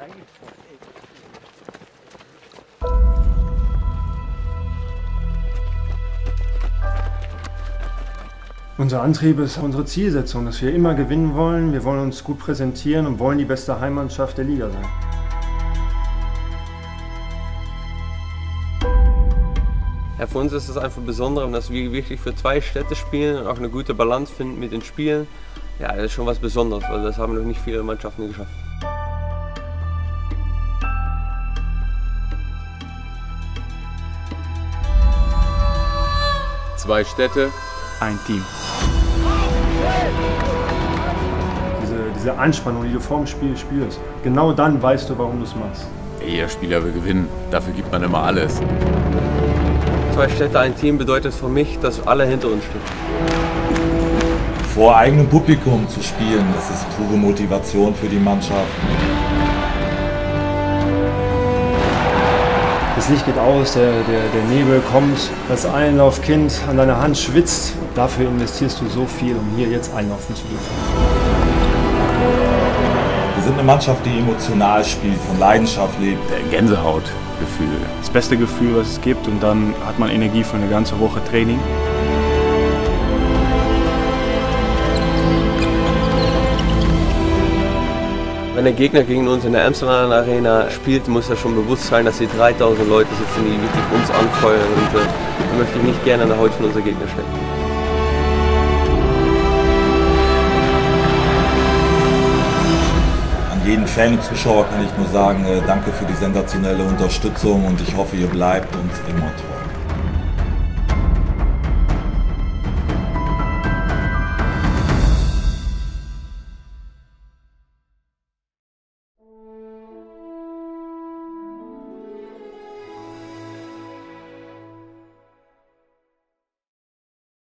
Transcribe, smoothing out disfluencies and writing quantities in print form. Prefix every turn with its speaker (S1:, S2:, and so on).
S1: Unser Antrieb ist unsere Zielsetzung, dass wir immer gewinnen wollen. Wir wollen uns gut präsentieren und wollen die beste Heimmannschaft der Liga sein.
S2: Ja, für uns ist es einfach besonders, dass wir wirklich für zwei Städte spielen und auch eine gute Balance finden mit den Spielen. Ja, das ist schon was Besonderes, weil das haben noch nicht viele Mannschaften geschafft.
S3: Zwei Städte,
S4: ein Team.
S1: Diese Anspannung, die du vor dem Spiel spürst, genau dann weißt du, warum du es machst.
S3: Jeder Spieler will gewinnen, dafür gibt man immer alles.
S2: Zwei Städte, ein Team bedeutet für mich, dass alle hinter uns stehen.
S5: Vor eigenem Publikum zu spielen, das ist pure Motivation für die Mannschaft.
S1: Das Licht geht aus, der Nebel kommt, das Einlaufkind an deiner Hand schwitzt. Dafür investierst du so viel, um hier jetzt einlaufen zu dürfen.
S5: Wir sind eine Mannschaft, die emotional spielt, von Leidenschaft lebt.
S3: Gänsehautgefühl.
S4: Das beste Gefühl, was es gibt, und dann hat man Energie für eine ganze Woche Training.
S2: Wenn der Gegner gegen uns in der Amsterdam Arena spielt, muss er schon bewusst sein, dass hier 3000 Leute sitzen, die wirklich uns anfeuern, und da möchte ich nicht gerne an der Haut von unserer Gegner stecken.
S5: An jeden Fan und Zuschauer kann ich nur sagen, danke für die sensationelle Unterstützung und ich hoffe, ihr bleibt uns immer treu.